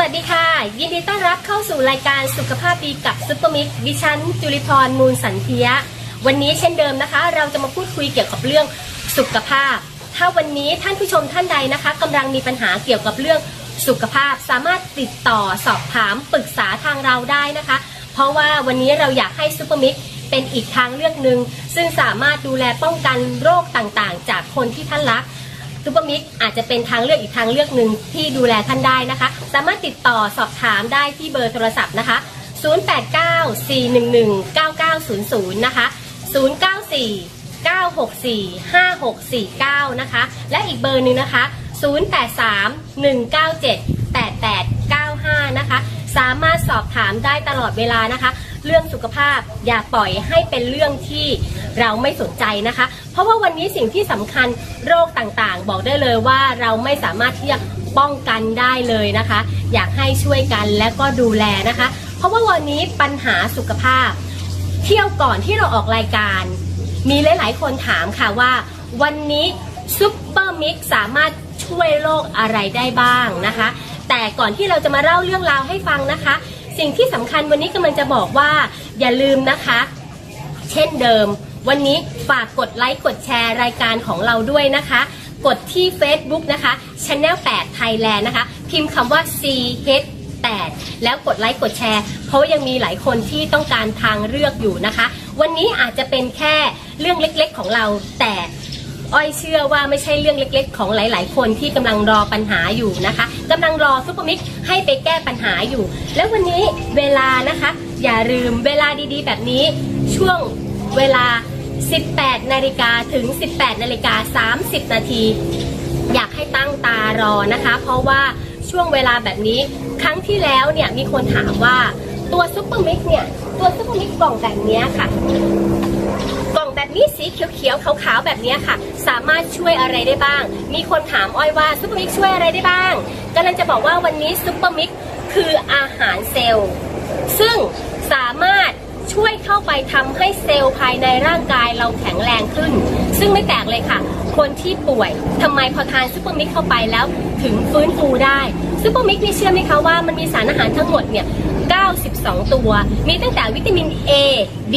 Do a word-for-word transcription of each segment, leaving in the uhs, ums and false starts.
สดีค่ะยินดีต้อนรับเข้าสู่รายการสุขภาพดีกับซุปเปอร์มิกซ์ดิฉันจุลิพรมูลสันเทียวันนี้เช่นเดิมนะคะเราจะมาพูดคุยเกี่ยวกับเรื่องสุขภาพถ้าวันนี้ท่านผู้ชมท่านใดนะคะกำลังมีปัญหาเกี่ยวกับเรื่องสุขภาพสามารถติดต่อสอบถามปรึกษาทางเราได้นะคะเพราะว่าวันนี้เราอยากให้ซุปเปอร์มิกซ์เป็นอีกทางเลือกหนึ่งซึ่งสามารถดูแลป้องกันโรคต่างๆจากคนที่ท่านรักซุปเปอร์มิกซ์อาจจะเป็นทางเลือกอีกทางเลือกหนึ่งที่ดูแลท่านได้นะคะสามารถติดต่อสอบถามได้ที่เบอร์โทรศัพท์นะคะศูนย์ แปด เก้า สี่ หนึ่ง หนึ่ง เก้า เก้า ศูนย์ ศูนย์นะคะศูนย์ เก้า สี่ เก้า หก สี่ ห้า หก สี่ เก้านะคะและอีกเบอร์หนึ่งนะคะศูนย์ แปด สาม หนึ่ง เก้า เจ็ด แปด แปด เก้า ห้านะคะสามารถสอบถามได้ตลอดเวลานะคะเรื่องสุขภาพอย่าปล่อยให้เป็นเรื่องที่เราไม่สนใจนะคะเพราะว่าวันนี้สิ่งที่สำคัญโรคต่างๆบอกได้เลยว่าเราไม่สามารถที่จะป้องกันได้เลยนะคะอยากให้ช่วยกันและก็ดูแลนะคะเพราะว่าวันนี้ปัญหาสุขภาพเที่ยวก่อนที่เราออกรายการมีหลายๆคนถามค่ะว่าวันนี้ซุปเปอร์มิกซ์สามารถช่วยโรคอะไรได้บ้างนะคะแต่ก่อนที่เราจะมาเล่าเรื่องราวให้ฟังนะคะสิ่งที่สำคัญวันนี้กำลังจะบอกว่าอย่าลืมนะคะเช่นเดิมวันนี้ฝากกดไลค์กดแชร์รายการของเราด้วยนะคะกดที่ Facebook นะคะ Channel แปด Thailand นะคะพิมพ์คำว่า ซี เอช แปด แล้วกดไลค์กดแชร์เพราะยังมีหลายคนที่ต้องการทางเลือกอยู่นะคะวันนี้อาจจะเป็นแค่เรื่องเล็กๆของเราแต่อ้อยเชื่อว่าไม่ใช่เรื่องเล็กๆของหลายๆคนที่กำลังรอปัญหาอยู่นะคะกำลังรอซุปเปอร์มิกซ์ให้ไปแก้ปัญหาอยู่แล้ววันนี้เวลานะคะอย่าลืมเวลาดีๆแบบนี้ช่วงเวลา สิบแปดนาฬิกา ถึง สิบแปดนาฬิกาสามสิบนาทีอยากให้ตั้งตารอนะคะเพราะว่าช่วงเวลาแบบนี้ครั้งที่แล้วเนี่ยมีคนถามว่าตัวซุปเปอร์มิกซ์เนี่ยตัวซุปเปอร์มิกซ์กล่องแบบนี้ค่ะกล่องแบบนี้สีเขียวๆขาวๆแบบนี้ค่ะสามารถช่วยอะไรได้บ้างมีคนถามอ้อยว่าซุปเปอร์มิกซ์ช่วยอะไรได้บ้างกำลังจะบอกว่าวันนี้ซุปเปอร์มิกซ์คืออาหารเซลล์ซึ่งสามารถช่วยเข้าไปทำให้เซลล์ภายในร่างกายเราแข็งแรงขึ้นซึ่งไม่แปลกเลยค่ะคนที่ป่วยทำไมพอทานซุปเปอร์มิกซ์เข้าไปแล้วถึงฟื้นฟูได้ซุปเปอร์มิกซ์นี่เชื่อไหมคะว่ามันมีสารอาหารทั้งหมดเนี่ยเก้าสิบสองตัวมีตั้งแต่วิตามิน A B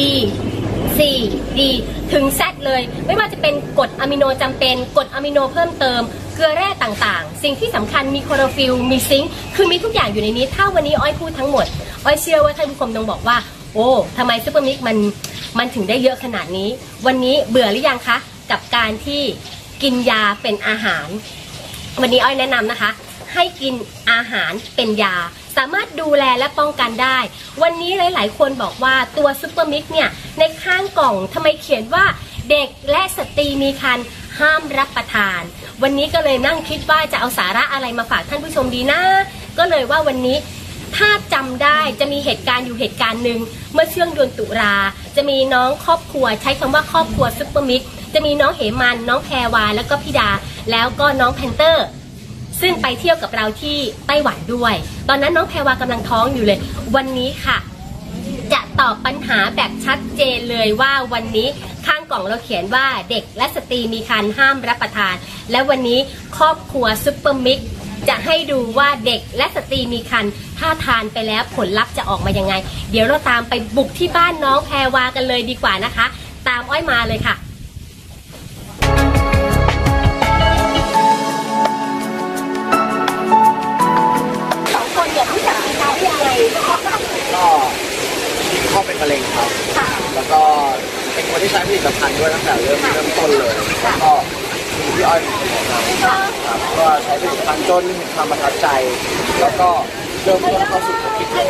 C D ถึง Z เลยไม่ว่าจะเป็นกรดอะมิโนจำเป็นกรดอะมิโนเพิ่มเติมเกลือแร่ต่างๆสิ่งที่สำคัญมีคลอโรฟิลมีซิงค์คือมีทุกอย่างอยู่ในนี้ถ้าวันนี้อ้อยพูดทั้งหมดอ้อยเชื่อว่าท่านผู้ชมต้องบอกว่าโอ้ทำไมซุปเปอร์มิกซ์มันมันถึงได้เยอะขนาดนี้วันนี้เบื่อหรือยังคะกับการที่กินยาเป็นอาหารวันนี้อ้อยแนะนำนะคะให้กินอาหารเป็นยาสามารถดูแลและป้องกันได้วันนี้หลายๆคนบอกว่าตัวซุปเปอร์มิกซ์เนี่ยในข้างกล่องทำไมเขียนว่าเด็กและสตรีมีครรภ์ห้ามรับประทานวันนี้ก็เลยนั่งคิดว่าจะเอาสาระอะไรมาฝากท่านผู้ชมดีนะก็เลยว่าวันนี้ถ้าจำได้จะมีเหตุการณ์อยู่เหตุการณ์หนึ่งเมื่อช่วงเดือนตุลาจะมีน้องครอบครัวใช้คำว่าครอบครัวซุปเปอร์มิกซ์จะมีน้องเหมันน้องแพรวาแล้วก็พี่ดาแล้วก็น้องแพนเตอร์ซึ่งไปเที่ยวกับเราที่ไต้หวันด้วยตอนนั้นน้องแพรวากำลังท้องอยู่เลยวันนี้ค่ะจะตอบปัญหาแบบชัดเจนเลยว่าวันนี้ข้างกล่องเราเขียนว่าเด็กและสตรีมีครรภ์ห้ามรับประทานและวันนี้ครอบครัวซุปเปอร์มิกซ์จะให้ดูว่าเด็กและสตรีมีครรภ์ถ้าทานไปแล้วผลลัพธ์จะออกมายังไงเดี๋ยวเราตามไปบุกที่บ้านน้องแพรวากันเลยดีกว่านะคะตามอ้อยมาเลยค่ะสองคนเนี่ยรู้จักกันได้ยังไงก็พ่อเป็นมะเร็งครับแล้วก็เป็นคนที่ใช้ผลิตภัณฑ์ด้วยตั้งแต่เริ่มเริ่มต้นเลยแล้วก็มีพี่อ้อยเป็นคนแนะนำครับก็ใช้ผลิตภัณฑ์จนทำประทับใจแล้วก็เริ่มต้นเข้าสู่ธุรกิจเลย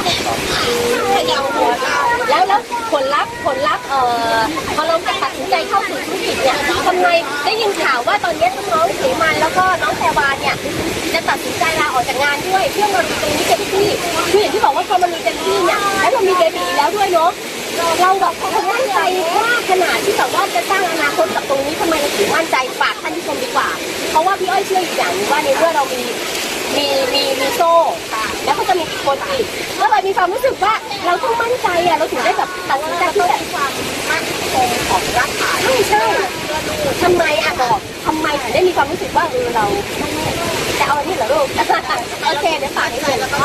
แล้วแล้วผลลัพธ์ผลลัพธ์เอ่อพอเราตัดสินใจเข้าสู่ธุรกิจเนี่ยทำไมได้ยินข่าวว่าตอนนี้ทั้งน้องเหมันแล้วก็น้องแพรวาเนี่ยจะตัดสินใจลาออกจากงานด้วยเพื่อมาดูตรงนี้เต็มที่คืออย่างที่บอกว่าพอมาดูเต็มที่เนี่ยแล้วเรามีเบบีแล้วด้วยเนาะเราแบบมั่นใจว่าขนาดที่แบบว่าจะสร้างอนาคตกับตรงนี้ทำไมเราถึงมั่นใจฝากท่านผู้ชมดีกว่าเพราะว่าพี่อ้อยเชื่ออีกอย่างนึงว่าในเมื่อเรามีมีมีมีโซ่แล้วก็จะมีคนอีกก็เลยมีความรู้สึกว่าเราต้องมั่นใจอ่ะเราถึงได้แบบตัดสินใจที่แบบความมั่นคงของร่างกายไม่ใช่ทำไมอ่ะบอกทำไมถึงได้มีความรู้สึกว่าเออเราจะเอาอันนี้เหรอลูกโอเคเดี๋ยวฝากนิดนึงแล้วก็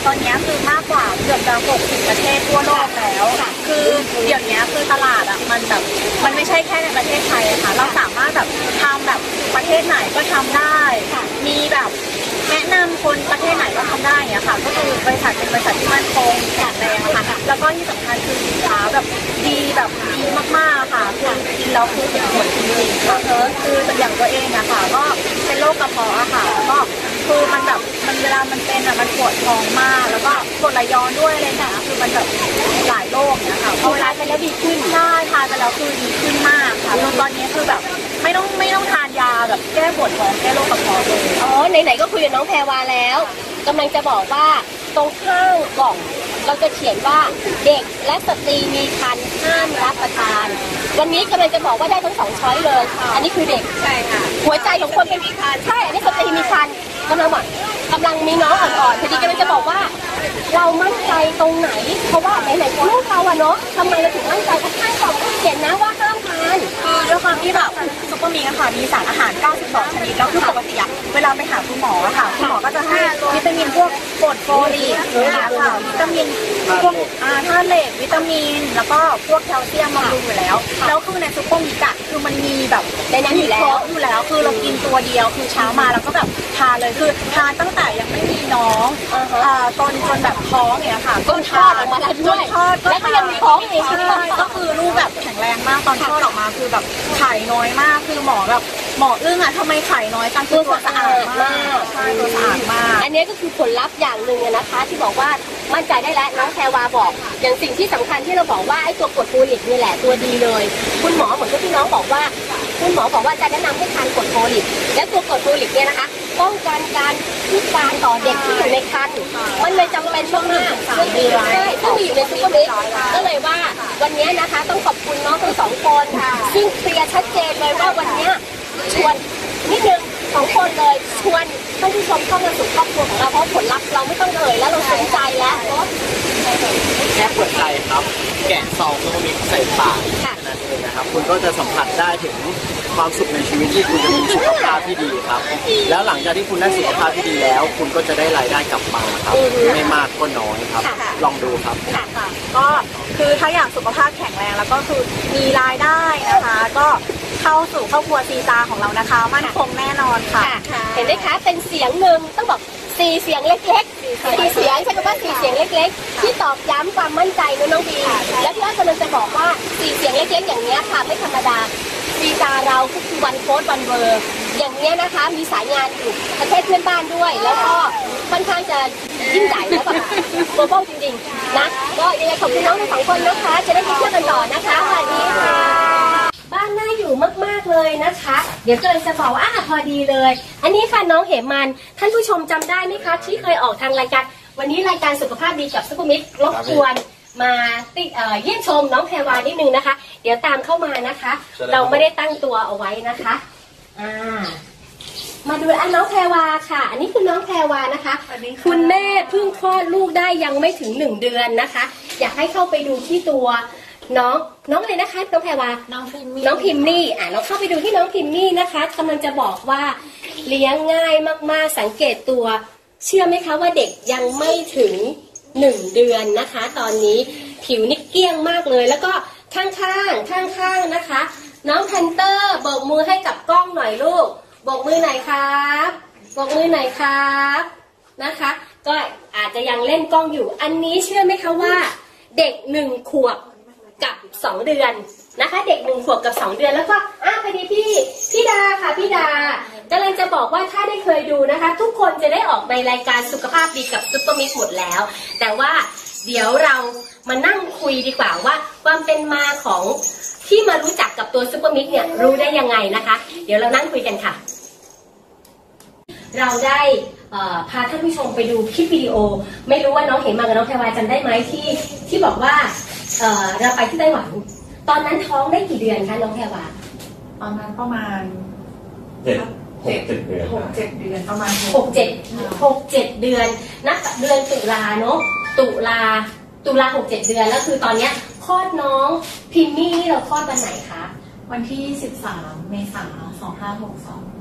ตอนนี้คือมากกว่าเกือบจะหกสิบประเทศทั่วโลกแล้วคือเดี๋ยวนี้คือตลาดอ่ะมันแบบมันไม่ใช่แค่ในประเทศไทยค่ะเราสามารถแบบทำแบบประเทศไหนก็ทำได้มีแบบแนะนำคนประเทศไหนก็ทำได้เนี่ยค่ะก็คือบริษัทเป็นบริษัทที่มั่นคงแข็งแรงค่ะแล้วก็ที่สำคัญคือสินค้าแบบดีแบบดีมากๆค่ะคือกินแล้วคือเห็นผลจริงๆค่ะคืออย่างตัวเองอะค่ะก็เป็นโรคกระเพาะอะค่ะแล้วก็คือมันแบบมันเวลามันเป็นอะมันปวดท้องมากแล้วก็ปวดไหลย้อนด้วยอะไรอย่างเงี้ยคือมันแบบหลายโรคเนี่ยค่ะพอเวลาทานแล้วดีขึ้นใช่ทานไปแล้วคือดีขึ้นมากค่ะจนตอนนี้คือแบบไม่ต้องไม่ต้องทานยาแบบแก้ปวดท้องแก้โรคกระเพาะเลยอ๋อไหนๆก็คุยกับน้องแพรวาแล้วกำลังจะบอกว่าตรงข้างกล่องเราจะเขียนว่าเด็กและสตรีมีครรภ์ห้ามรับประทานวันนี้กำลังจะบอกว่าได้ทั้งสองช้อยเลยอันนี้คือเด็กใช่ค่ะหัวใจของคนเป็นมีครรภ์ใช่อันนี้สตรีมีครรภ์กำลังบอกกำลังมีน้องอ่อนๆพอดีกำลังจะบอกว่าเรามั่นใจตรงไหนเพราะว่าไหนๆลูกเราอะเนาะทำไมเราถึงมั่นใจเพราะข้างกล่องเขียนนะว่าห้ามทานคือด้วยความที่แบบซุปเปอร์มีอะค่ะมีสารอาหารเก้าสิบสองชนิดแล้วคือปกติอะเวลาไปหาคุณหมออะค่ะคุณหมอก็จะให้วิตามินพวกกรดโฟลิกนะคะค่ะวิตามินพวกอาธาตุเหล็กวิตามินแล้วก็พวกแคลเซียมบำรุงอยู่แล้วแล้วคือในซุปเปอร์มีอะคือมันมีแบบในนั้นอยู่แล้วอยู่แล้วคือเรากินตัวเดียวคือเช้ามาแล้วก็แบบทานเลยคือทานตั้งแต่ยังไม่มีน้องตอนจนแบบท้องเนี่ยค่ะก็ทอดออกมาแล้วด้วยแล้วก็ยังมีท้องอีกก็คือลูกแบบแข็งแรงมากตอนคลอดออกมาคือแบบไข่น้อยมากคือหมอแบบหมออึ้งอ่ะทำไมไข่น้อยจังคือตัวสะอาดมากใช่ตัวสะอาดมากอันนี้ก็คือผลลัพธ์อย่างหนึ่งนะคะที่บอกว่ามั่นใจได้แล้วน้องแพรวาบอกอย่างสิ่งที่สำคัญที่เราบอกว่าไอ้ตัวกรดโฟลิกนี่แหละตัวดีเลยคุณหมอเหมือนที่น้องบอกว่าคุณหมอบอกว่าจะแนะนำให้ทานกรดโฟลิกและตัวกรดโฟลิกเนี่ยนะคะป้องกันการพิการต่อเด็กที่อยู่ในครรภ์มันเลยจำเป็นช่วงมากซึ่งมีใช่ซึ่งมีอยู่ในซุปเปอร์มิกก็เลยว่าวันนี้นะคะต้องขอบคุณน้องทั้งสองคนซึ่งเคลียร์ชัดเจนเลยว่าวันนี้ชวนนิดนึงสองคนเลยชวนท่านผู้ชมเข้ามาสู่ครอบครัวของเราเพราะผลลัพธ์เราไม่ต้องเอ่ยแล้วเราสนใจแล้วเนาะแค่เปิดใจครับแกะซองแล้วมีใส่ปากนั่นเองนะครับคุณก็จะสัมผัสได้ถึงความสุขในชีวิตที่คุณจะมีสุขภาพที่ดีครับแล้วหลังจากที่คุณได้สุขภาพที่ดีแล้วคุณก็จะได้รายได้กลับมาครับไม่มากก็น้อยครับลองดูครับก็คือถ้าอยากสุขภาพแข็งแรงแล้วก็คือมีรายได้นะคะก็เข้าสู่ครอบครัวซีตาของเรานะคะมั่นคงแน่นอนค่ะเห็นไหมคะเป็นเสียงหนึ่งต้องบอกสี่เสียงเล็กๆสี่เสียงใช่ไหมว่าสี่เสียงเล็กๆที่ตอกย้ำความมั่นใจนะน้องบีและพี่อ้อยกำลังจะบอกว่าสี่เสียงเล็กๆอย่างนี้ค่ะไม่ธรรมดาซีตาเราก็คือวันโค้ดวันเวอร์อย่างนี้นะคะมีสายงานอยู่ประเทศเพื่อนบ้านด้วยแล้วก็ค่อนข้างจะยิ่งใหญ่แล้วแบบโกลบอลจริงๆนะก็ยังไงขอบคุณน้องทั้งสองคนนะคะจะได้ไปเที่ยวกันต่อนะคะสวัสดีค่ะบ้านน่าอยู่มากๆเลยนะคะเดี๋ยวกำลังจะบอกว่าอ่ะพอดีเลยอันนี้ค่ะน้องเหมันท่านผู้ชมจำได้ไหมคะที่เคยออกทางรายการวันนี้รายการสุขภาพดีกับซุปเปอร์มิกรบกวนมาติเอ่อเยี่ยมชมน้องแพรวานิดนึงนะคะเดี๋ยวตามเข้ามานะคะเราไม่ได้ตั้งตัวเอาไว้นะคะอ่ามาดูอันน้องแพรวาค่ะอันนี้คือน้องแพรวานะคะคุณแม่เพิ่งคลอดลูกได้ยังไม่ถึงหนึ่งเดือนนะคะอยากให้เข้าไปดูที่ตัวน้องน้องเลยนะคะน้องแพรวาน้องพิมน้องพิมนี่อ่ะเราเข้าไปดูที่น้องพิมนี่นะคะกำลังจะบอกว่าเลี้ยงง่ายมากๆสังเกตตัวเชื่อไหมคะว่าเด็กยังไม่ถึงหนึ่งเดือนนะคะตอนนี้ผิวนิกเกี้ยงมากเลยแล้วก็ข้างๆข้างๆนะคะน้องแพนเตอร์โบกมือให้กับกล้องหน่อยลูกโบกมือหน่อยครับโบกมือหน่อยครับนะคะก็อาจจะยังเล่นกล้องอยู่อันนี้เชื่อไหมคะว่าเด็กหนึ่งขวบกับสองเดือนนะคะเด็กหนึ่งขวบกับสองเดือนแล้วก็อ้าวพอดีพี่พี่ดาค่ะพี่ดากำลังจะบอกว่าถ้าได้เคยดูนะคะทุกคนจะได้ออกในรายการสุขภาพดีกับซุปเปอร์มิกหมดแล้วแต่ว่าเดี๋ยวเรามานั่งคุยดีกว่าว่าความเป็นมาของที่มารู้จักกับตัวซุปเปอร์มิกเนี่ยรู้ได้ยังไงนะคะเดี๋ยวเรานั่งคุยกันค่ะเราได้พาท่านผู้ชมไปดูคลิปวิดีโอไม่รู้ว่าน้องเห็นมากับน้องแพรวาจำได้ไหมที่ที่บอกว่าเอ่อเราไปที่ไต้หวันตอนนั้นท้องได้กี่เดือนคะน้องแพรวาตอนนั้นประมาณเจ็ดหกเจ็ดเดือนหกเจ็ดเดือนประมาณหกเจ็ดหกเจ็ดเดือนนับเดือนตุลาเนาะตุลาตุลาหกเจ็ดเดือนแล้วคือตอนเนี้ยคลอดน้องพิมมี่นี่เราคลอดวันไหนคะวันที่สิบสามเมษายนสองห้าหกสองค่ะโ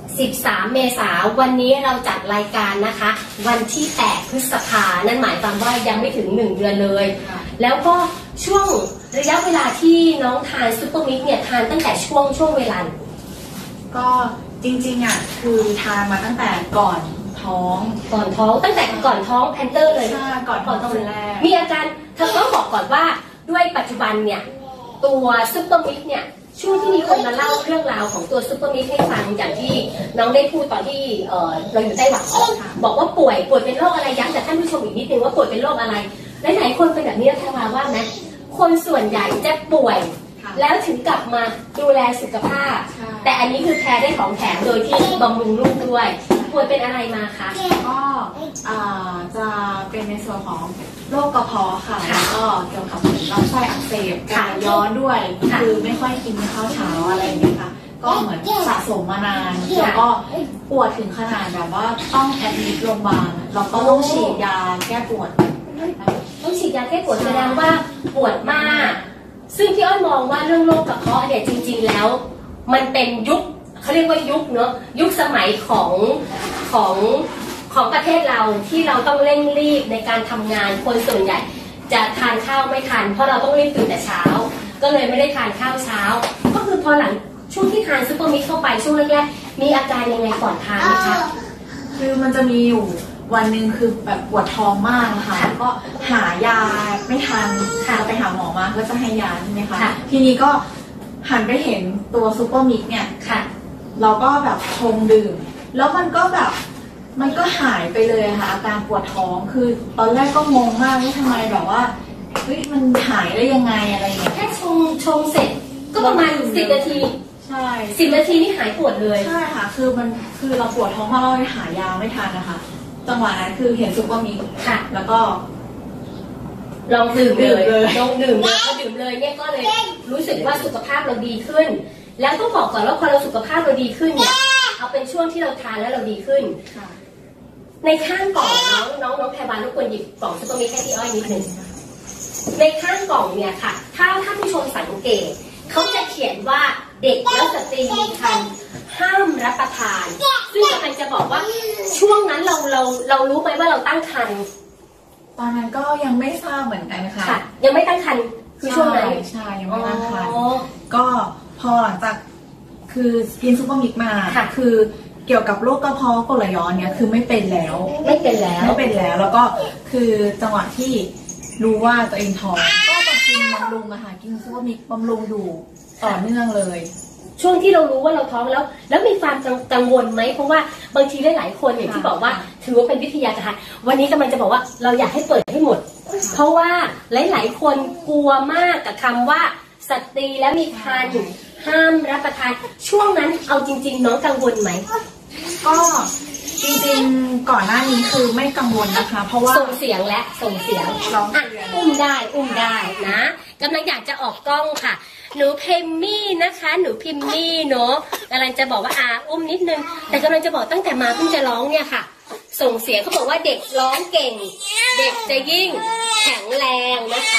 สิบสาม เมษายนวันนี้เราจัดรายการนะคะวันที่ แปด พฤษภานั่นหมายความว่ายังไม่ถึงหนึ่งเดือนเลยแล้วก็ช่วงระยะเวลาที่น้องทานซุปเปอร์มิกเนี่ยทานตั้งแต่ช่วงช่วงเวลาก็จริงๆอ่ะคือทานมาตั้งแต่ก่อนท้องก่อนท้องตั้งแต่ก่อนท้องแพนเตอร์เลยใช่ก่อนก่อนท้องแรกมีอาการเธอต้องบอกก่อนว่าด้วยปัจจุบันเนี่ยตัวซุปเปอร์มิกเนี่ยช่วงที่มีคนมาเล่าเรื่องราวของตัวซุปเปอร์มิกให้ฟังอย่างที่น้องได้พูดตอนที่เออเราอยู่ไต้หวันบอกว่าป่วยป่วยเป็นโรคอะไรย้ำแต่ท่านผู้ชมอีกนิดนึงว่าป่วยเป็นโรคอะไรหลายๆคนเป็นแบบนี้แท้ว่าไหมคนส่วนใหญ่จะป่วยแล้วถึงกลับมาดูแลสุขภาพแต่อันนี้คือแพรได้ของแถมโดยที่บำรุงลูกด้วยป่วยเป็นอะไรมาคะก็จะเป็นในส่วนของโรคกระเพาะค่ะแล้วก็เกี่ยวกับลำไส้อักเสบการย้อนด้วยคือไม่ค่อยกินข้าวเช้าอะไรอย่างเงี้ยค่ะก็เหมือนสะสมมานานแล้วก็ปวดถึงขนาดแบบว่าต้องแอดมิทโรงพยาบาลแล้วก็ต้องฉีดยาแก้ปวดต้องฉีดยาแก้ปวดแสดงว่าปวดมากซึ่งพี่อ้อยมองว่าเรื่องโรคกระเพาะเนี่ยจริงๆแล้วมันเป็นยุคเขาเรียกว่ายุคเนาะยุคสมัยของของของประเทศเราที่เราต้องเร่งรีบในการทำงานคนส่วนใหญ่จะทานข้าวไม่ทันเพราะเราต้องรีบตื่นแต่เช้าก็เลยไม่ได้ทานข้าวเช้าก็คือพอหลังช่วงที่ทานซุปเปอร์มิกเข้าไปช่วงแรกๆมีอาการยังไงก่อนทานไหมคะคือมันจะมีอยู่วันหนึ่งคือแบบปวดท้องมากค่ะแล้วก็หายาไม่ทันค่ะไปหาหมอมาก็จะให้ยาใช่ไหมคะทีนี้ก็หันไปเห็นตัวซุปเปอร์มิกเนี่ยค่ะเราก็แบบชงดื่มแล้วมันก็แบบมันก็หายไปเลยค่ะอาการปวดท้องคือตอนแรกก็งงมากว่าทำไมแบบว่าเฮ้ยมันหายได้ยังไงอะไรอย่างเงี้ยแค่ชงชงเสร็จก็ประมาณสิบนาทีใช่สิบนาทีนี่หายปวดเลยใช่ค่ะคือมันคือเราปวดท้องเพราะเราหายาไม่ทันนะคะจังหวะนั้นคือเห็นซุปเปอร์มิกค่ะแล้วก็ลองดื่มเลยลองดื่มเลยพอดื่มเลยเนี่ยก็เลยรู้สึกว่าสุขภาพเราดีขึ้นแล้วต้องบอกก่อนว่าพอเราสุขภาพเราดีขึ้นเนี่ยเอาเป็นช่วงที่เราทานแล้วเราดีขึ้นในข้างกล่องน้องน้องน้องแพรบานทุกคนหยิบกล่องซุปเปอร์มิกให้พี่อ้อยนิดนึงในข้างกล่องเนี่ยค่ะถ้าท่านผู้ชมสังเกตเขาจะเขียนว่าเด็กและสตรีมีครรภ์ห้ามรับประทานซึ่งกำลังจะบอกว่าช่วงนั้นเราเราเรารู้ไหมว่าเราตั้งครรภ์ตอนนั้นก็ยังไม่ทราบเหมือนกันค่ะยังไม่ตั้งครรภ์คือช่วงไหนใช่ยังไม่ตั้งครรภ์ก็พอหลังจากคือกินซุปเปอร์มิกมาคือเกี่ยวกับโรคกระเพาะกรดไหลย้อนเนี่ยคือไม่เป็นแล้วไม่เป็นแล้วไม่เป็นแล้วแล้วก็คือจังหวะที่รู้ว่าตัวเองท้องก็ต้องกินบำรุงอะค่ะกินซุปเปอร์มิกบำรุงอยู่ต่อเนื่องเลยช่วงที่เรารู้ว่าเราท้องแล้วแล้วมีความกังวลไหมเพราะว่าบางทีหลายๆคนอย่างที่บอกว่าถือว่าเป็นวิทยาการวันนี้กำลังจะบอกว่าเราอยากให้เปิดให้หมดเพราะว่าหลายๆคนกลัวมากกับคำว่าสตรีและมีครรภ์ห้ามรับประทานช่วงนั้นเอาจริงๆน้องกังวลไหมก็จริงๆก่อนหน้านี้คือไม่กังวลนะคะเพราะว่าส่งเสียงและส่งเสียงร้องอุ้มได้อุ้มได้นะกำลังอยากจะออกกล้องค่ะหนูพิมมี่นะคะหนูพิมมี่เนาะกำลังจะบอกว่าอาอุ้มนิดนึงแต่กำลังจะบอกตั้งแต่มาเพิ่งจะร้องเนี่ยค่ะส่งเสียงเขาบอกว่าเด็กร้องเก่งเด็กจะยิ่งแข็งแรงนะคะ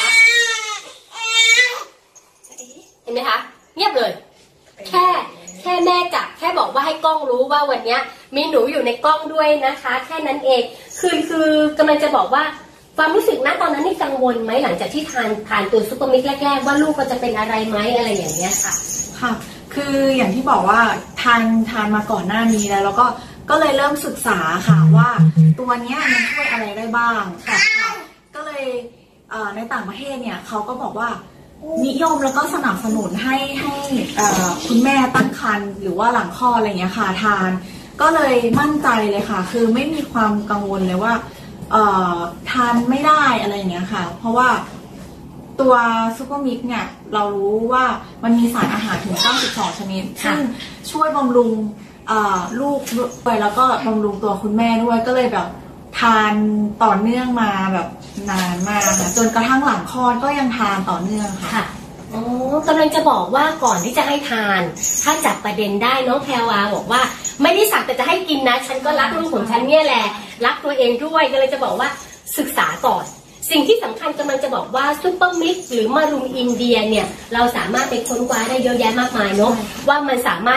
เห็นไหมคะเงียบเลยแค่แค่แม่จับแค่บอกว่าให้กล้องรู้ว่าวันนี้มีหนูอยู่ในกล้องด้วยนะคะแค่นั้นเองคือคือกำลังจะบอกว่าความรู้สึกณตอนนั้นนี่กังวลไหมหลังจากที่ทานทานตัวซุปเปอร์มิกแรกๆว่าลูกก็จะเป็นอะไรไหมอะไรอย่างเงี้ยค่ะค่ะคืออย่างที่บอกว่าทานทานมาก่อนหน้านี้แล้วแล้วก็ก็เลยเริ่มศึกษาค่ะว่าตัวเนี้ยมันช่วยอะไรได้บ้างค่ะก็เลยในต่างประเทศเนี่ยเขาก็บอกว่านิยมแล้วก็สนับสนุนให้ให้คุณแม่ตั้งครรภ์หรือว่าหลังคลอดอะไรเงี้ยค่ะทานก็เลยมั่นใจเลยค่ะคือไม่มีความกังวลเลยว่าทานไม่ได้อะไรเงี้ยค่ะเพราะว่าตัวซุปเปอร์มิกเนี่ยเรารู้ว่ามันมีสารอาหารถึงเก้าสิบสองชนิดซึ่งช่วยบำรุงลูกด้วยแล้วก็บำรุงตัวคุณแม่ด้วยก็เลยแบบทานต่อเนื่องมาแบบนานมากค่ะจนกระทั่งหลังคลอดก็ยังทานต่อเนื่องค่ะอ๋อกำลังจะบอกว่าก่อนที่จะให้ทานถ้าจับประเด็นได้น้องแพรวาบอกว่าไม่ได้สั่งแต่จะให้กินนะฉันก็รักลูกของฉันเนี่ยแหละรักตัวเองด้วยก็เลยจะบอกว่าศึกษาก่อนสิ่งที่สำคัญกำลังจะบอกว่าซุปเปอร์มิกซ์หรือมารุมอินเดียเนี่ยเราสามารถไปค้นคว้าได้เยอะแยะมากมายเนาะว่ามันสามารถท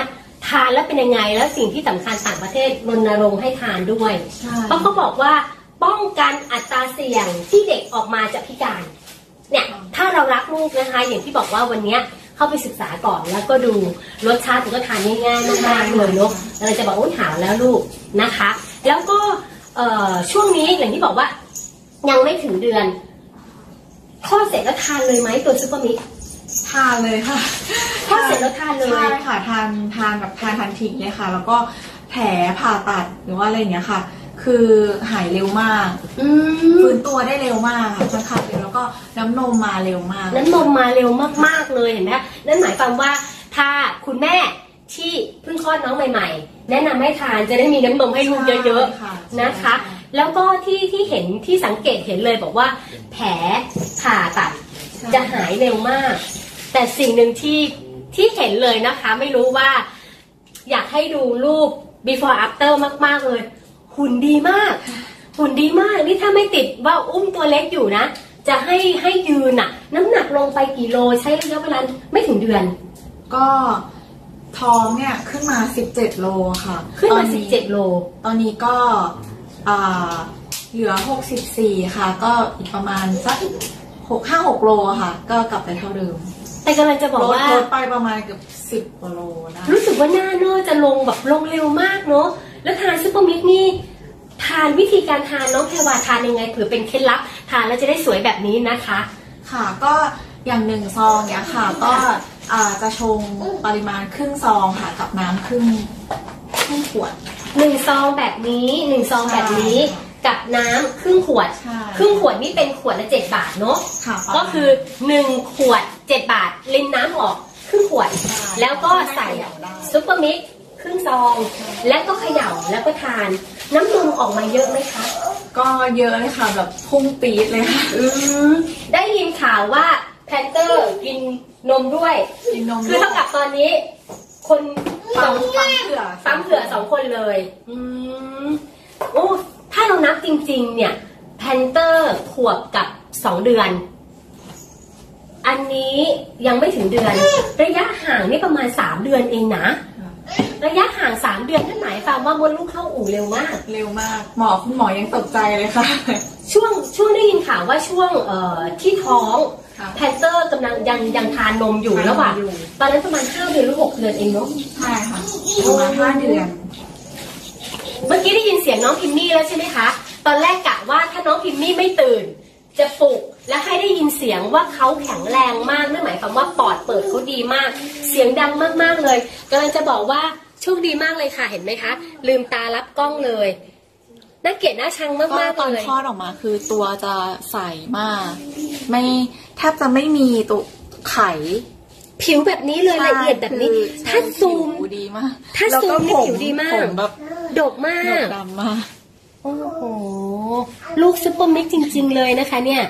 ทานแล้วเป็นยังไงแล้วสิ่งที่สำคัญต่างประเทศรณรงค์ให้ทานด้วยเพราะเขาบอกว่าป้องกันอัตราเสี่ยงที่เด็กออกมาจะพิการเนี่ยถ้าเรารักลูกนะคะอย่างที่บอกว่าวันนี้เข้าไปศึกษาก่อนแล้วก็ดูรสชาติก็ทานง่ายๆมากๆเลยเนาะเราจะบอกโอ้ยหาวแล้วลูกนะคะแล้วก็ช่วงนี้อย่างที่บอกว่ายังไม่ถึงเดือนคลอดเสร็จแล้วทานเลยไหมตัวซุปเปอร์มิกซ์ทานเลยค่ะคลอดเสร็จแล้วทานเลยใช่ค่ะทานทานแบบทานทันทีเลยค่ะแล้วก็แผลผ่าตัดหรือว่าอะไรอย่างเงี้ยค่ะคือหายเร็วมากฟื้นตัวได้เร็วมากค่ะค่อนข้างเร็วแล้วก็น้ำนมมาเร็วมากน้ำนมมาเร็วมากๆเลยเห็นไหมนั่นหมายความว่าถ้าคุณแม่ที่เพิ่งคลอดน้องใหม่ๆแนะนำให้ทานจะได้มีน้ำนมให้ลูกเยอะๆนะคะแล้วก็ที่ที่เห็นที่สังเกตเห็นเลยบอกว่าแผลผ่าตัดจะหายเร็วมากแต่สิ่งหนึ่งที่ที่เห็นเลยนะคะไม่รู้ว่าอยากให้ดูรูป before after มากๆเลยหุ่นดีมากหุ่นดีมากนี่ถ้าไม่ติดว่าอุ้มตัวเล็กอยู่นะจะให้ให้ยืนอะน้ำหนักลงไปกี่โลใช้ระยะเวลาไม่ถึงเดือนก็ท้องเนี่ยขึ้นมาสิบเจ็ดโลค่ะขึ้นมาสิบเจ็ดโลตอนนี้ก็อ่าเหลือหกสิบสี่ค่ะก็อีกประมาณสักหกห้าหกโลค่ะก็กลับไปเท่าเดิมแต่กำลังจะบอกว่าลดไปประมาณเกือบสิบกว่าโลนะรู้สึกว่าหน้าเนอะจะลงแบบลงเร็วมากเนาะแล้วทานซุปเปอร์มิกซ์นี่ทานวิธีการทานน้องแพรวาทานยังไงเผื่อเป็นเคล็ดลับทานแล้วจะได้สวยแบบนี้นะคะค่ะก็อย่างหนึ่งซองเนี้ยค่ะก็จะชงปริมาณครึ่งซองค่ะกับน้ำครึ่งครึ่งขวดหนึ่งซองแบบนี้หนึ่งซองแบบนี้กับน้ำครึ่งขวดครึ่งขวดนี่เป็นขวดละเจ็ดบาทเนาะก็คือหนึ่งขวดเจ็ดบาทรินน้ำออกครึ่งขวดแล้วก็ใส่ซุปเปอร์มิกซ์ครึ่งซองแล้วก็เขย่าแล้วก็ทานน้ำนมออกมาเยอะไหมคะก็เยอะเลยค่ะแบบพุ่งปี๊ดเลยค่ะอืมได้ยินข่าวว่าแพนเตอร์กินนมด้วยกินนมคือเท่ากับตอนนี้คนสองปั๊มเผื่อปั๊มเผื่อสองคนเลยอืมโอ้ถ้าเรานับจริงๆเนี่ยแพนเตอร์ขวบกับสองเดือนอันนี้ยังไม่ถึงเดือนระยะห่างนี่ประมาณสามเดือนเองนะระยะห่างสามเดือนนั่นหมายความว่ามดลูกเข้าอู่เร็วมากเร็วมากหมอคุณหมอยังตกใจเลยค่ะช่วงช่วงได้ยินข่าวว่าช่วงเอ่อที่ท้องแพนเตอร์กำลังยังยังทานนมอยู่ระหว่างตอนนั้นประมาณห้าเดือนหรือหกเดือนเองเนาะใช่ค่ะประมาณห้าเดือนเมื่อกี้ได้ยินเสียงน้องพิมมี่แล้วใช่ไหมคะตอนแรกกะว่าถ้าน้องพิมมี่ไม่ตื่นจะปลุกและให้ได้ยินเสียงว่าเขาแข็งแรงมากนั่นหมายความว่าปอดเปิดเขาดีมากเสียงดังมากๆเลยกำลังจะบอกว่าโชคดีมากเลยค่ะเห็นไหมคะลืมตารับกล้องเลยน่าเกลียดน่าชังมากๆเลยตอนคลอดออกมาคือตัวจะใสมากไม่แทบจะไม่มีตัวไขผิวแบบนี้เลยละเอียดแบบนี้ถ้าซูมดีมากถ้าซูมนี่ผิวดีมากดกมากดำมากโอ้โหลูกซุปเปอร์มิกซ์จริงๆเลยนะคะเนี่ย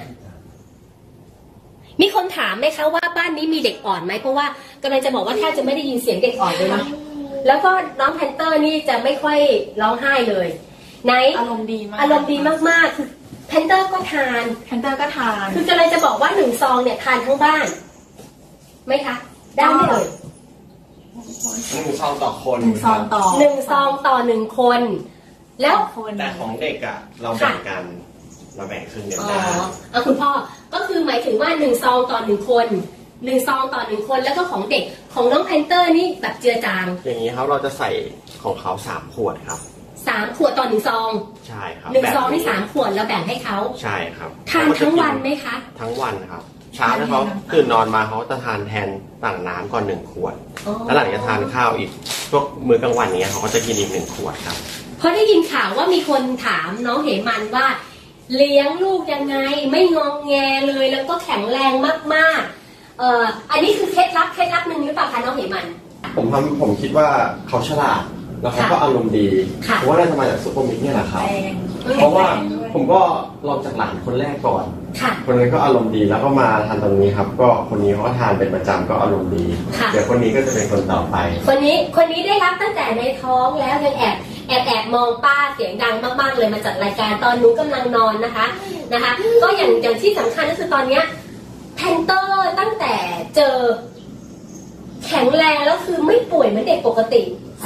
มีคนถามไหมคะว่าบ้านนี้มีเด็กอ่อนไหมเพราะว่ากำลังจะบอกว่าแทบจะไม่ได้ยินเสียงเด็กอ่อนเลยนะแล้วก็น้องแพนเตอร์นี่จะไม่ค่อยร้องไห้เลยไหนอารมณ์ดีมากอารมณ์ดีมากๆคือแพนเตอร์ก็ทานแพนเตอร์ก็ทานคือกำลังจะบอกว่าหนึ่งซองเนี่ยทานทั้งบ้านไหมคะได้ไหมเลยหนึ่งซองต่อคนหนึ่งซองต่อหนึ่งซองต่อหนึ่งคนแล้วแต่ของเด็กอ่ะเราแบ่งกันเราแบ่งครึ่งเดียวได้อ๋อคุณพ่อก็คือหมายถึงว่าหนึ่งซองต่อหนึ่งคนหนึ่งซองต่อหนึ่งคนแล้วก็ของเด็กของน้องแพนเตอร์นี่แบบเจือจางอย่างนี้ครับเราจะใส่ของเขาสามขวดครับสามขวดต่อหนึ่งซองใช่ครับหนึ่งซองนี่สามขวดแล้วแบ่งให้เขาใช่ครับทานทั้งวันไหมคะทั้งวันครับเช้าถ้าเขาตื่นนอนมาเขาจะทานแทนต่างน้ำก่อนหนึ่งขวดแล้วหลังจากทานข้าวอีกพวกมื้อกลางวันนี้เขาก็จะกินอีกหนึ่งขวดครับเพราะได้ยินข่าวว่ามีคนถามน้องเหมันว่าเลี้ยงลูกยังไงไม่งองแงเลยแล้วก็แข็งแรงมากๆเอ่ออันนี้คือเคล็ดลับเคล็ดลับหนึ่งหรือเปล่าคะน้องเหมันผมทำผมคิดว่าเขาฉลาดแล้วเขาก็อารมณ์ดีเพราะว่าได้ทำมาจากซุปเปอร์มิกซ์เนี่ยแหละครับเพราะว่าผมก็ลองจากหลานคนแรกก่อนคนนั้นก็อารมณ์ดีแล้วก็มาทานตรงนี้ครับก็คนนี้เขาก็ทานเป็นประจำก็อารมณ์ดีเดี๋ยวคนนี้ก็จะเป็นคนต่อไปคนนี้คนนี้ได้รับตั้งแต่ในท้องแล้วยังแอบแอบแอบมองป้าเสียงดังมากๆเลยมาจัดรายการตอนหนูกำลังนอนนะคะนะคะก็อย่างอย่างที่สำคัญก็คือตอนเนี้ยแพนเตอร์ตั้งแต่เจอแข็งแรงแล้วคือไม่ป่วยเหมือนเด็กปกติ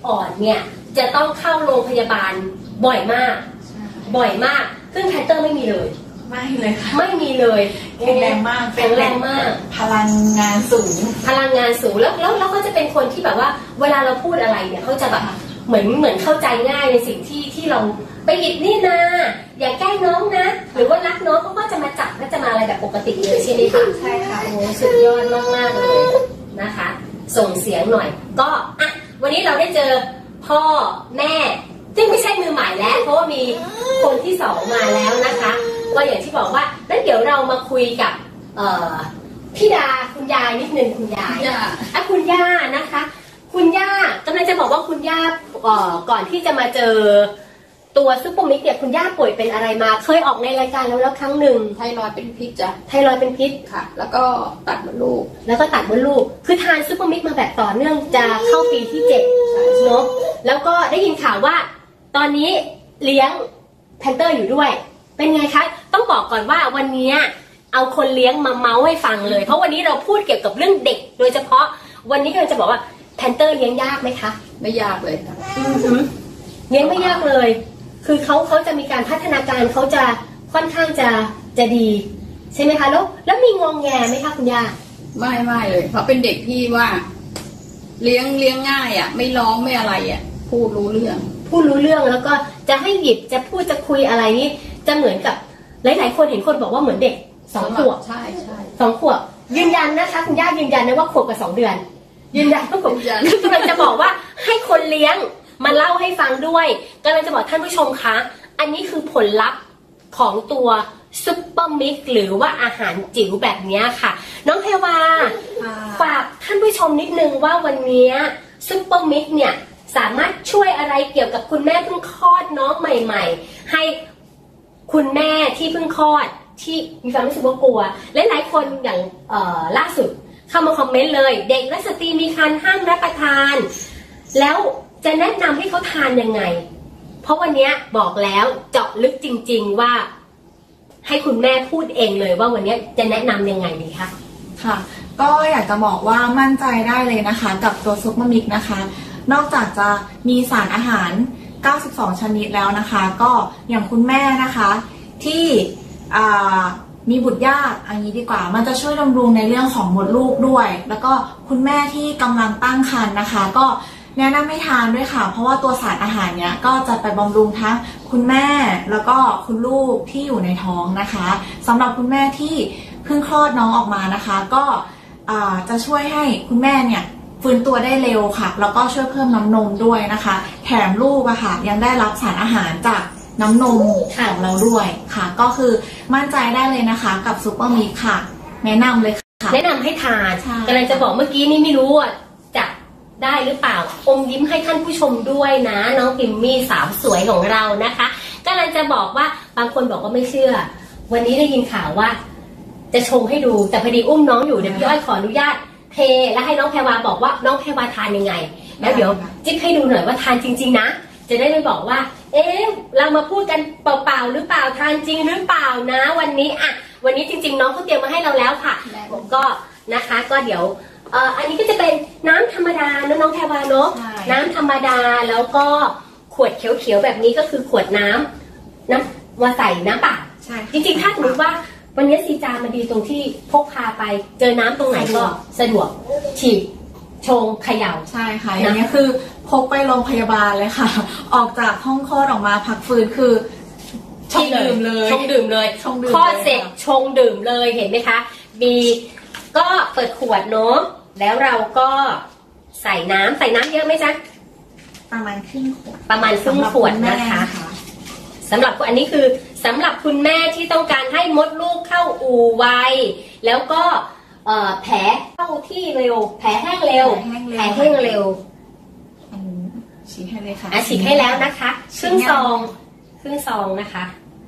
อ่อนเนี่ยจะต้องเข้าโรงพยาบาลบ่อยมากบ่อยมากซึ่งแพนเตอร์ไม่มีเลยไม่เลยค่ะไม่มีเลยแข็งแรงมากแข็งแรงมากพลังงานสูงพลังงานสูงแล้วแล้วแล้วก็จะเป็นคนที่แบบว่าเวลาเราพูดอะไรเนี่ยเขาจะแบบเหมือนเหมือนเข้าใจง่ายในสิ่งที่ที่เราไปหยิบนี่นะอย่าแกล้งน้องนะหรือว่ารักน้องเขาก็จะมาจับและจะมาอะไรแบบปกติเลยใช่ไหมคะใช่ค่ะโอ้สุดยอดมากๆเลยนะคะส่งเสียงหน่อยก็อ่ะวันนี้เราได้เจอพ่อแม่ซึ่งไม่ใช่มือใหม่แล้วเพราะว่ามีคนที่สองมาแล้วนะคะก็อย่างที่บอกว่าแล้วเดี๋ยวเรามาคุยกับเอ่อพี่ดาคุณยายนิดนึงคุณยายอ่ะคุณย่านะคะคุณย่ากำลังจะบอกว่าคุณย่าเอ่อก่อนที่จะมาเจอตัวซุปเปอร์มิกเนี่ยคุณย่าป่วยเป็นอะไรมาเคยออกในรายการแล้วแล้วครั้งหนึ่งไทรอยด์เป็นพิษจ้ะไทรอยด์เป็นพิษค่ะแล้วก็ตัดมดลูกแล้วก็ตัดมดลูกคือทานซุปเปอร์มิกมาแบบต่อเนื่องจะเข้าปีที่เจ็ดเนาะแล้วก็ได้ยินข่าวว่าตอนนี้เลี้ยงแพนเตอร์อยู่ด้วยเป็นไงคะต้องบอกก่อนว่าวันนี้เอาคนเลี้ยงมาเมาส์ให้ฟังเลยเพราะวันนี้เราพูดเกี่ยวกับเรื่องเด็กโดยเฉพาะวันนี้เราจะบอกว่าแพนเตอร์เลี้ยงยากไหมคะไม่ยากเลยค่ะเลี้ยงไม่ยากเลยคือเขาเขาจะมีการพัฒนาการเขาจะค่อนข้างจะจะดีใช่ไหมคะแล้วแล้วมีงงแงไหมคะคุณย่าไม่ไม่เลยเพราะเป็นเด็กที่ว่าเลี้ยงเลี้ยงง่ายอ่ะไม่ร้องไม่อะไรอ่ะพูดรู้เรื่องพูดรู้เรื่องแล้วก็จะให้หยิบจะพูดจะคุยอะไรนี่จะเหมือนกับหลายๆคนเห็นคนบอกว่าเหมือนเด็กสองขวบใช่ใช่สองขวบยืนยันนะคะคุณย่ายืนยันนะว่าขวบกับสองเดือนยืนยันว่าขวบคือกำลังจะบอกว่าให้คนเลี้ยงมาเล่าให้ฟังด้วยกำลังจะบอกท่านผู้ชมคะอันนี้คือผลลัพธ์ของตัวซุปเปอร์มิกซ์หรือว่าอาหารจิ๋วแบบนี้ค่ะน้องเพวาฝากท่านผู้ชมนิดนึงว่าวันนี้ซุปเปอร์มิกซ์เนี่ยสามารถช่วยอะไรเกี่ยวกับคุณแม่เพิ่งคลอดน้องใหม่ๆให้คุณแม่ที่เพิ่งคลอดที่มีความรู้สึกว่ากลัวและหลายคนอย่างล่าสุดเข้ามาคอมเมนต์เลยเด็กและสตรีมีครรภ์ห้ามรับประทานแล้วจะแนะนำให้เขาทานยังไงเพราะวันนี้บอกแล้วเจาะลึกจริงๆว่าให้คุณแม่พูดเองเลยว่าวันนี้จะแนะนำยังไงดีคะค่ะก็อยากจะบอกว่ามั่นใจได้เลยนะคะกับตัวซุปเปอร์มิกซ์นะคะนอกจากจะมีสารอาหารเก้าสิบสองชนิดแล้วนะคะก็อย่างคุณแม่นะคะที่มีบุตรยากอันนี้ดีกว่ามันจะช่วยบำรุงในเรื่องของมดลูกด้วยแล้วก็คุณแม่ที่กำลังตั้งครรภ์นะคะก็แนะนำให้ทานด้วยค่ะเพราะว่าตัวสารอาหารเนี้ยก็จะไปบำรุงทั้งคุณแม่แล้วก็คุณลูกที่อยู่ในท้องนะคะสำหรับคุณแม่ที่เพิ่งคลอดน้องออกมานะคะก็จะช่วยให้คุณแม่เนี่ยฟื้นตัวได้เร็วค่ะแล้วก็ช่วยเพิ่มน้ำนมด้วยนะคะแถมลูกอะค่ะยังได้รับสารอาหารจากน้ำนมของเราด้วยค่ะก็คือมั่นใจได้เลยนะคะกับซุปเปอร์มิกซ์ค่ะแนะนำเลยค่ะแนะนำให้ทานกำลังจะบอกเมื่อกี้นี่ไม่รู้ว่าจะได้หรือเปล่าอมยิ้มให้ท่านผู้ชมด้วยนะน้องปิมมี่สาวสวยของเรานะคะกำลังจะบอกว่าบางคนบอกว่าไม่เชื่อวันนี้ได้ยินข่าวว่าจะชงให้ดูแต่พอดีอุ้มน้องอยู่เดี๋ยวพี่อ้อยขออนุญาตเทและให้น้องแพรวาบอกว่าน้องแพรวาทานยังไงแล้วเดี๋ยวจิ๊บให้ดูหน่อยว่าทานจริงๆนะจะได้ไม่บอกว่าเอ๊ะเรามาพูดกันเปล่าๆหรือเปล่าทานจริงหรือเปล่านะวันนี้อ่ะวันนี้จริงๆน้องเขาเตรียมมาให้เราแล้วค่ะผมก็นะคะก็เดี๋ยวเอ่ออันนี้ก็จะเป็นน้ำธรรมดาน้องน้องแพรวาเนาะน้ำธรรมดาแล้วก็ขวดเขียวๆแบบนี้ก็คือขวดน้ำน้ำว่าใส่น้ำเปล่าจริงๆถ้าสมมติว่าวันนี้ซีจามันดีตรงที่พกพาไปเจอน้ำตรงไหนก็สะดวกฉีดชงเขย่าใช่ค่ะอย่างนี้คือพกไปโรงพยาบาลเลยค่ะออกจากห้องคลอดออกมาพักฟื้นคือชงดื่มเลยชงดื่มเลยคลอดเสร็จชงดื่มเลยเห็นไหมคะมีก็เปิดขวดเนาะแล้วเราก็ใส่น้ำใส่น้ำเยอะไหมจ๊ะประมาณครึ่งขวดประมาณครึ่งขวดนะคะสำหรับอันนี้คือสำหรับคุณแม่ที่ต้องการให้มดลูกเข้าอู่ไวแล้วก็แผลเข้าที่เร็วแผลแห้งเร็วแผลแห้งเร็วฉีดให้เลยค่ะฉีดให้แล้วนะคะครึ่งซองครึ่งซองนะคะ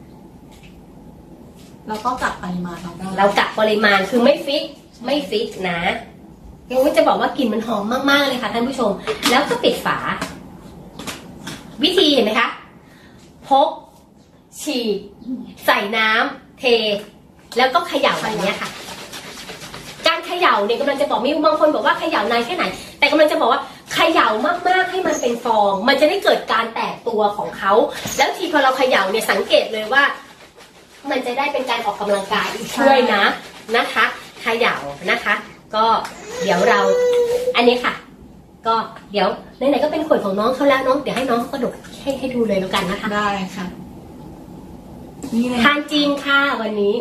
เราก็กะปริมาณเราได้เรากะปริมาณคือไม่ฟิกไม่ฟิกนะยังจะบอกว่ากลิ่นมันหอมมากๆเลยค่ะท่านผู้ชมแล้วก็ปิดฝาวิธีเห็นไหมคะพกฉีดใส่น้ำเทแล้วก็เขย่าแบบนี้ค่ะการเขย่าเนี่ยกำลังจะบอกมีบางคนบอกว่าเขย่านานแค่ไหนแต่กำลังจะบอกว่าเขเขย่ามากๆให้มันเป็นฟองมันจะได้เกิดการแตกตัวของเขาแล้วทีพอเราเขย่าเนี่ยสังเกตเลยว่ามันจะได้เป็นการออกกำลังกายอีกช่วยนะนะคะเขย่านะคะ ก็เดี๋ยวเราอันนี้ค่ะก็เดี๋ยวไหนๆก็เป็นขวดของน้องเขาแล้วน้องเดี๋ยวให้น้องกระดกให้ให้ดูเลยแล้วกันนะคะได้ค่ะนี่เลยทานจริงค่ะวันนี้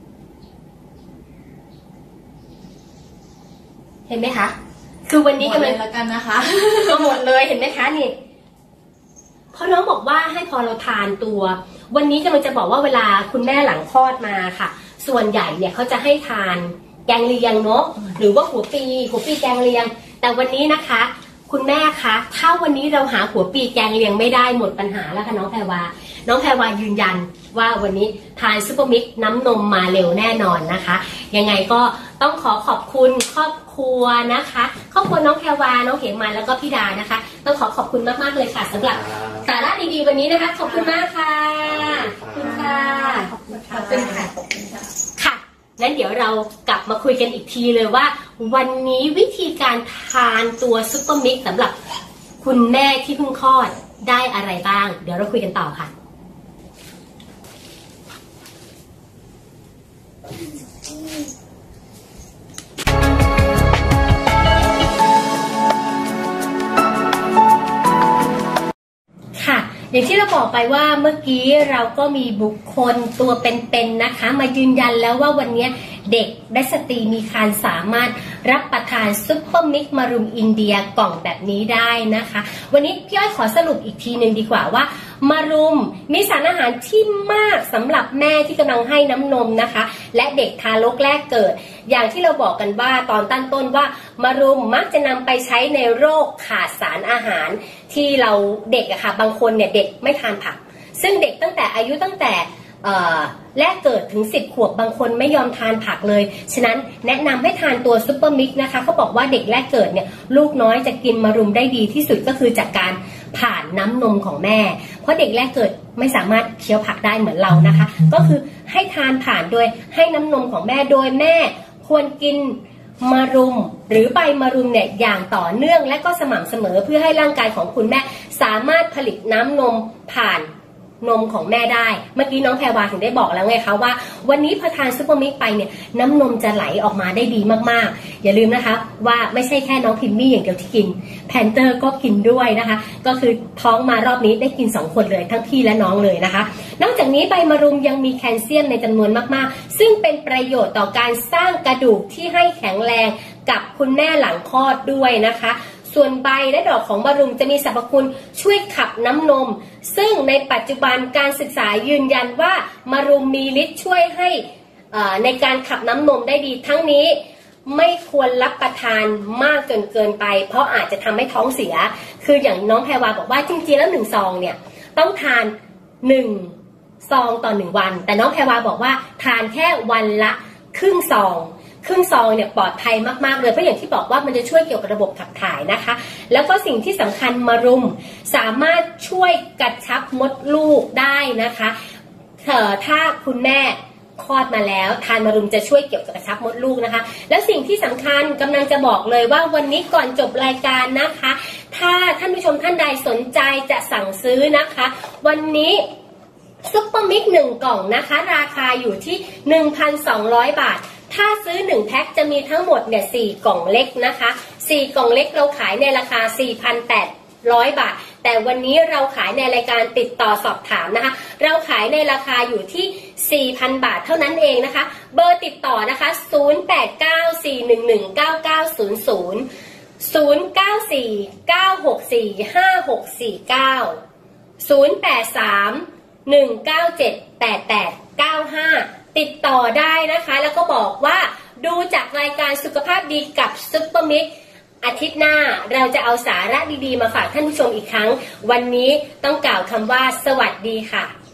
เห็นไหมคะคือวันนี้กำลังแล้วกันนะคะก็หมดเลยเห็นไหมคะนี่เพราะน้องบอกว่าให้พอเราทานตัววันนี้กำลังจะบอกว่าเวลาคุณแม่หลังคลอดมาค่ะส่วนใหญ่เนี่ยเขาจะให้ทานแกงเลียงเนาะหรือว่าหัวปีหัวปีแกงเลียงแต่วันนี้นะคะคุณแม่คะถ้าวันนี้เราหาหัวปีแกงเลียงไม่ได้หมดปัญหาแล้วค่ะน้องแพรวาน้องแพรวายืนยันว่าวันนี้ทานซุปเปอร์มิกซ์น้ำนมมาเร็วแน่นอนนะคะยังไงก็ต้องขอขอบคุณครอบครัวนะคะครอบครัวน้องแพรวาน้องเขมันแล้วก็พี่ดานะคะต้องขอขอบคุณมากๆเลยค่ะสำหรับสาระดีๆวันนี้นะคะขอบคุณมากค่ะขอบคุณค่ะขอบคุณค่ะค่ะงั้นเดี๋ยวเรากลับมาคุยกันอีกทีเลยว่าวันนี้วิธีการทานตัวซุปเปอร์มิกซ์สำหรับคุณแม่ที่เพิ่งคลอดได้อะไรบ้างเดี๋ยวเราคุยกันต่อค่ะอย่างที่เราบอกไปว่าเมื่อกี้เราก็มีบุคคลตัวเป็นๆนะคะมายืนยันแล้วว่าวันนี้เด็กและสตรีมีครรภ์สามารถรับประทานซุปเปอร์มิกซ์มารุมอินเดียกล่องแบบนี้ได้นะคะวันนี้พี่อ้อยขอสรุปอีกทีหนึ่งดีกว่าว่ามารุมมีสารอาหารที่มากสำหรับแม่ที่กำลังให้น้ำนมนะคะและเด็กทารกแรกเกิดอย่างที่เราบอกกันว่าตอนตั้งต้นว่ามารุมมักจะนำไปใช้ในโรคขาดสารอาหารที่เราเด็กอะค่ะบางคนเนี่ยเด็กไม่ทานผักซึ่งเด็กตั้งแต่อายุตั้งแต่แรกเกิดถึงสิบขวบบางคนไม่ยอมทานผักเลยฉะนั้นแนะนำให้ทานตัวซุปเปอร์มิกซ์นะคะเขาบอกว่าเด็กแรกเกิดเนี่ยลูกน้อยจะกินมารุมได้ดีที่สุดก็คือจากการผ่านน้ำนมของแม่เพราะเด็กแรกเกิดไม่สามารถเคี้ยวผักได้เหมือนเรานะคะก็คือให้ทานผ่านโดยให้น้ำนมของแม่โดยแม่ควรกินมารุมหรือใบมารุมเนี่ยอย่างต่อเนื่องและก็สม่ำเสมอเพื่อให้ร่างกายของคุณแม่สามารถผลิตน้ำนมผ่านนมของแม่ได้เมื่อกี้น้องแพรวาถึงได้บอกแล้วไงคะว่าวันนี้พอทานซุปเปอร์มิกซ์ไปเนี่ยน้ำนมจะไหลออกมาได้ดีมากๆอย่าลืมนะคะว่าไม่ใช่แค่น้องพิมมี่อย่างเดียวที่กินแพนเตอร์ก็กินด้วยนะคะก็คือท้องมารอบนี้ได้กินสองคนเลยทั้งพี่และน้องเลยนะคะนอกจากนี้ใบมะรุมยังมีแคลเซียมในจำนวนมากๆซึ่งเป็นประโยชน์ต่อการสร้างกระดูกที่ให้แข็งแรงกับคุณแม่หลังคลอดด้วยนะคะส่วนใบและดอกของมะรุมจะมีสรรพคุณช่วยขับน้ำนมซึ่งในปัจจุบันการศึกษายืนยันว่ามะรุมมีฤทธิ์ช่วยให้ในการขับน้ำนมได้ดีทั้งนี้ไม่ควรรับประทานมากจนเกินไปเพราะอาจจะทำให้ท้องเสียคืออย่างน้องแพรวาบอกว่าจริงๆแล้วหนึ่งซองเนี่ยต้องทานหนึ่งซองต่อหนึ่งวันแต่น้องแพรวาบอกว่าทานแค่วันละครึ่งซองครึ่งซองเนี่ยปลอดภัยมากๆเลยเพราะอย่างที่บอกว่ามันจะช่วยเกี่ยวกับระบบขับถ่ายนะคะแล้วก็สิ่งที่สำคัญมะรุมสามารถช่วยกระชับมดลูกได้นะคะเอ่อถ้าคุณแม่คลอดมาแล้วทานมะรุมจะช่วยเกี่ยวกับกระชับมดลูกนะคะแล้วสิ่งที่สำคัญกำลังจะบอกเลยว่าวันนี้ก่อนจบรายการนะคะถ้าท่านผู้ชมท่านใดสนใจจะสั่งซื้อนะคะวันนี้ซุปเปอร์มิกซ์หนึ่งกล่องนะคะราคาอยู่ที่ หนึ่งพันสองร้อย บาทถ้าซื้อหนึ่งแพ็คจะมีทั้งหมดเนี่ยสี่กล่องเล็กนะคะสี่กล่องเล็กเราขายในราคา สี่พันแปดร้อย บาทแต่วันนี้เราขายในรายการติดต่อสอบถามนะคะเราขายในราคาอยู่ที่ สี่พัน บาทเท่านั้นเองนะคะเบอร์ติดต่อนะคะศูนย์ แปด เก้า สี่ หนึ่ง หนึ่ง เก้า เก้า ศูนย์ ศูนย์ ศูนย์ เก้า สี่ เก้า หก สี่ ห้า หก สี่ เก้า ศูนย์ แปด สาม หนึ่ง เก้า เจ็ด แปด แปด เก้า ห้าติดต่อได้นะคะแล้วก็บอกว่าดูจากรายการสุขภาพดีกับซุปเปอร์มิกซ์อาทิตย์หน้าเราจะเอาสาระดีๆมาฝากท่านผู้ชมอีกครั้งวันนี้ต้องกล่าวคำว่าสวัสดีค่ะ